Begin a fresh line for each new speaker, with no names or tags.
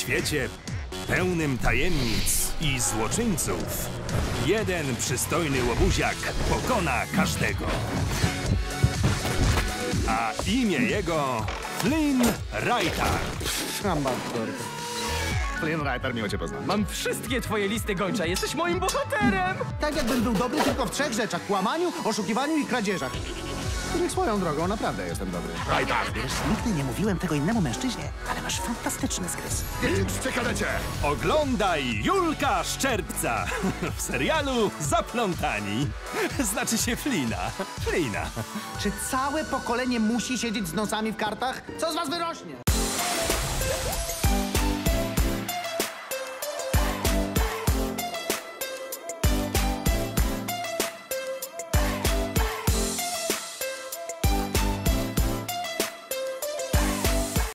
świecie pełnym tajemnic i złoczyńców jeden przystojny łobuziak pokona każdego. A imię jego Flynn Rider.
Ambasadorka.
Flynn Rider, miło cię poznać.
Mam wszystkie twoje listy gończa, jesteś moim bohaterem!
Tak jakbym był dobry tylko w 3 rzeczach: kłamaniu, oszukiwaniu i kradzieżach. Których swoją drogą naprawdę jestem dobry.
Rider!
Wiesz, nigdy nie mówiłem tego innemu mężczyźnie, ale masz fantastyczny zgryz.
Idźcie, kadecie!
Oglądaj Julka Szczerbca w serialu Zaplątani. Znaczy się Flina.
Czy całe pokolenie musi siedzieć z nosami w kartach? Co z was wyrośnie?